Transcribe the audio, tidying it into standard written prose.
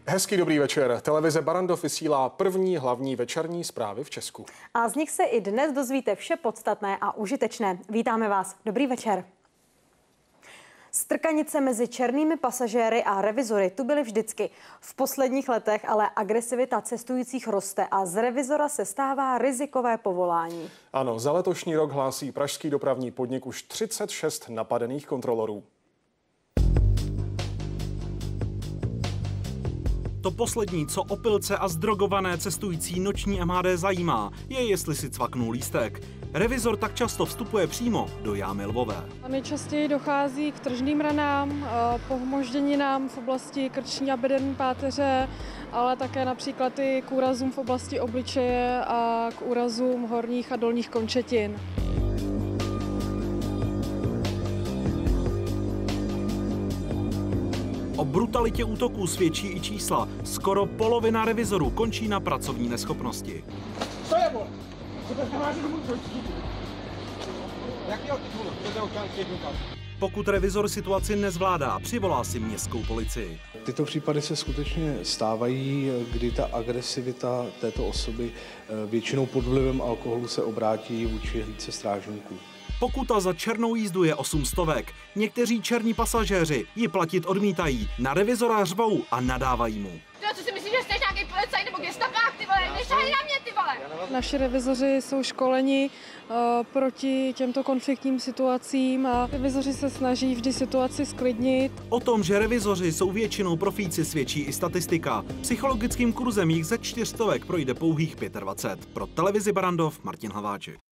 Hezký dobrý večer. Televize Barrandov vysílá první hlavní večerní zprávy v Česku. A z nich se i dnes dozvíte vše podstatné a užitečné. Vítáme vás. Dobrý večer. Strkanice mezi černými pasažéry a revizory tu byly vždycky. V posledních letech ale agresivita cestujících roste a z revizora se stává rizikové povolání. Ano, za letošní rok hlásí pražský dopravní podnik už 36 napadených kontrolorů. To poslední, co opilce a zdrogované cestující noční MHD zajímá, je, jestli si cvaknul lístek. Revizor tak často vstupuje přímo do jámy lvové. Nejčastěji dochází k tržním ranám, pohmožděninám v oblasti krční a bederní páteře, ale také například i k úrazům v oblasti obličeje a k úrazům horních a dolních končetin. O brutalitě útoků svědčí i čísla. Skoro polovina revizorů končí na pracovní neschopnosti. Co je bol? Jakého titulu? Pokud revizor situaci nezvládá, přivolá si městskou policii. Tyto případy se skutečně stávají, kdy ta agresivita této osoby většinou pod vlivem alkoholu se obrátí vůči hlídce strážníků. Pokuta za černou jízdu je 800. Někteří černí pasažéři ji platit odmítají, na revizora řvou a nadávají mu. Co si myslíš, že jsi nějaký policajt nebo gestapák, ty vole? Nešahej na mě, ty vole! Naši revizoři jsou školeni proti těmto konfliktním situacím a revizoři se snaží vždy situaci zklidnit. O tom, že revizoři jsou většinou profíci, svědčí i statistika. Psychologickým kurzem jich ze 400 projde pouhých 25. Pro televizi Barrandov Martin Hlaváček.